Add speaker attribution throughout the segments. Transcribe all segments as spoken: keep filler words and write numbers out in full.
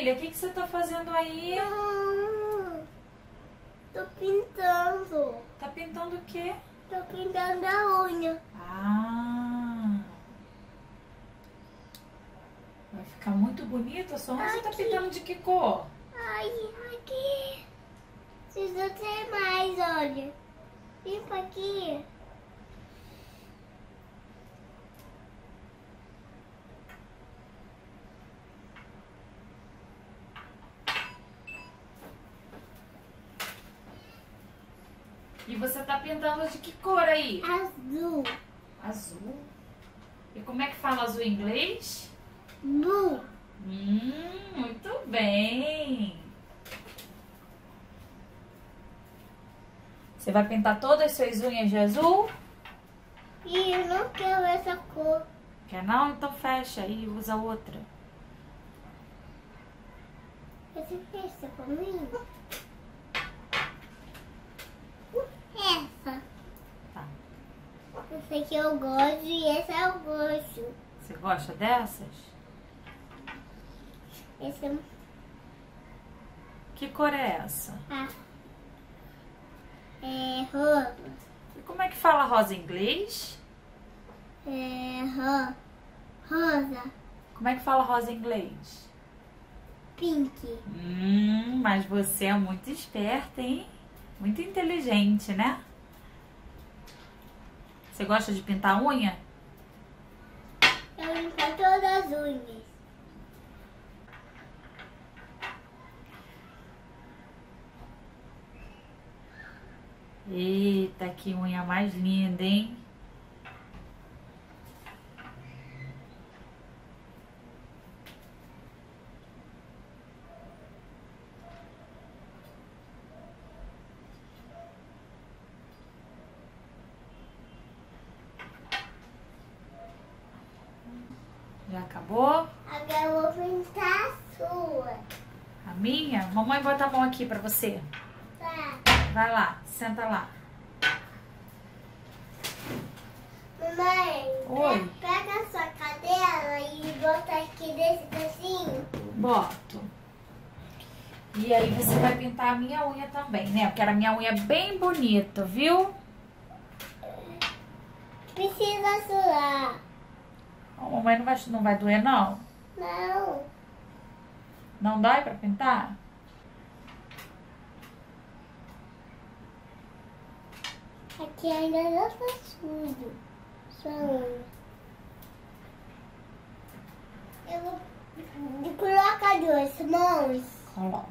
Speaker 1: filha? O que, que você tá fazendo aí?
Speaker 2: Não, tô pintando.
Speaker 1: Tá pintando o quê?
Speaker 2: Tô pintando a unha.
Speaker 1: Ah. Vai ficar muito bonita a sua unha. Você tá
Speaker 2: Aqui.
Speaker 1: pintando de que cor?
Speaker 2: Ai, aqui. Precisa ter mais, olha. Limpa aqui.
Speaker 1: E você tá pintando de que cor aí?
Speaker 2: Azul.
Speaker 1: Azul. E como é que fala azul em inglês?
Speaker 2: Blue.
Speaker 1: Hum, muito bem. Você vai pintar todas as suas unhas de azul?
Speaker 2: E eu não quero essa cor.
Speaker 1: Quer não? Então fecha e usa outra.
Speaker 2: Você fecha comigo? Essa.
Speaker 1: Tá.
Speaker 2: Essa aqui eu gosto e essa eu gosto.
Speaker 1: Você gosta dessas?
Speaker 2: Essa é
Speaker 1: Que cor é essa?
Speaker 2: ah, é rosa.
Speaker 1: E como é que fala rosa em inglês?
Speaker 2: É ro, rosa.
Speaker 1: Como é que fala rosa em inglês?
Speaker 2: Pink.
Speaker 1: Hum, mas você é muito esperta, hein? Muito inteligente, né? Você gosta de pintar unha?
Speaker 2: Eu limpo todas as unhas.
Speaker 1: Eita, que unha mais linda, hein? Já acabou?
Speaker 2: Agora eu vou pintar a sua.
Speaker 1: A minha? Mamãe bota a mão aqui pra você.
Speaker 2: Tá.
Speaker 1: Vai lá, senta lá.
Speaker 2: Mamãe,
Speaker 1: Oi.
Speaker 2: pega a sua cadeira e bota aqui desse cantinho.
Speaker 1: Boto. E aí você vai pintar a minha unha também, né? Porque a minha unha é bem bonita, viu?
Speaker 2: Precisa suar.
Speaker 1: A mamãe não vai, não vai doer, não?
Speaker 2: Não.
Speaker 1: Não dói pra pintar?
Speaker 2: Aqui ainda não tá sujo. Sua unha. Eu vou colocar duas mãos.
Speaker 1: Coloca.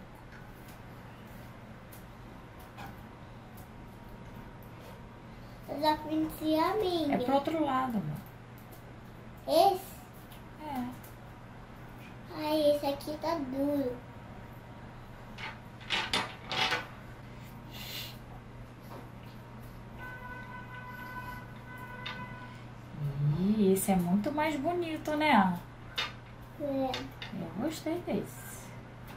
Speaker 2: Eu já pintei a minha.
Speaker 1: É pro outro lado, amor.
Speaker 2: Esse?
Speaker 1: É.
Speaker 2: Ai, esse aqui tá duro.
Speaker 1: Ih, esse é muito mais bonito, né?
Speaker 2: É.
Speaker 1: Eu gostei desse.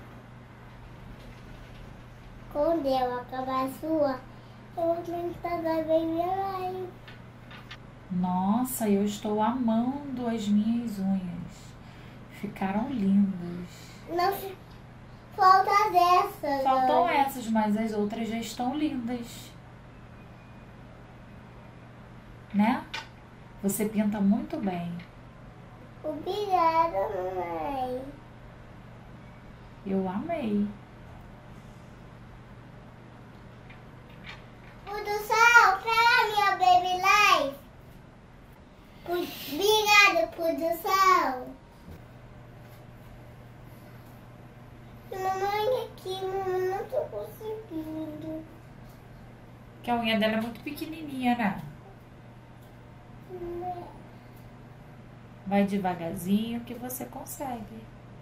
Speaker 2: Quando eu acabar a sua, eu vou pintar da Baby Alive.
Speaker 1: Nossa, eu estou amando as minhas unhas. Ficaram lindas.
Speaker 2: Não se- falta dessas.
Speaker 1: Faltam
Speaker 2: olha.
Speaker 1: essas, mas as outras já estão lindas. Né? Você pinta muito bem.
Speaker 2: Obrigada, mamãe.
Speaker 1: Eu amei.
Speaker 2: Produção, pega minha Baby Life. Obrigada, produção. Mamãe, aqui, mamãe, não tô conseguindo.
Speaker 1: Que a unha dela é muito pequenininha, né? Vai devagarzinho que você consegue.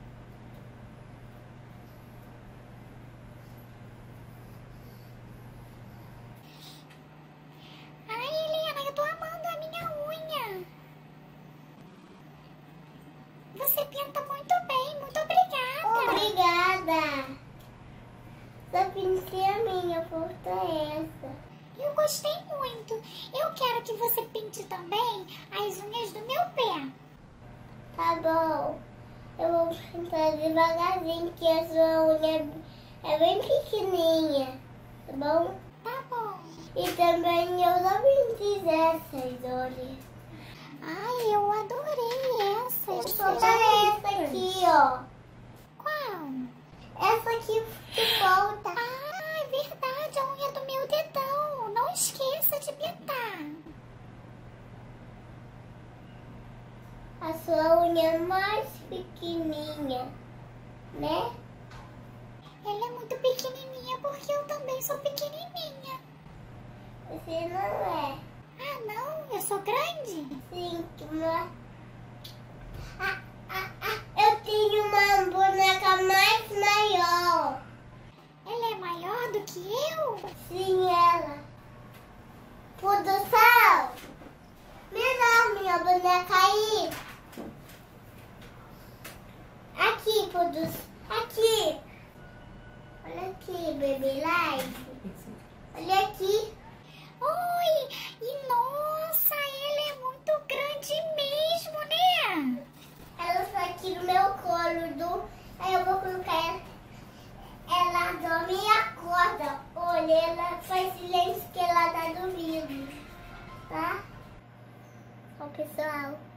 Speaker 2: Ai, Helena, eu tô amando a minha unha. Você pinta muito bem, muito obrigada. Obrigada. Só pintei a minha, falta essa. Eu gostei muito. Eu quero que você pinte também as unhas do meu pé. Tá bom. Eu vou pintar devagarzinho, que a sua unha é bem pequenininha, tá bom? Tá bom. E também eu também fiz essas, olha. Ai, eu adorei essas. Olha essa aqui, ó. Qual? Essa aqui que falta. Ah, é verdade, a unha do meu dedão. Não esqueça de pintar. A sua unha mais pequenininha, né? Ela é muito pequenininha porque eu também sou pequenininha. Você não é. Ah, não? Eu sou grande? Sim, mas... Ah, ah, ah, eu tenho uma boneca mais maior. Ela é maior do que eu? Sim, ela. Produção! Me dá minha boneca aí. Aqui, produção. Aqui. Olha aqui, Baby Life. Olha aqui. Oi! E nossa, ela é muito grande mesmo, né? Ela está aqui no meu colo. Do... Aí eu vou colocar ela. Ela dorme e acorda. Olha, ela faz silêncio que ela tá dormindo. Tá? Ó, pessoal.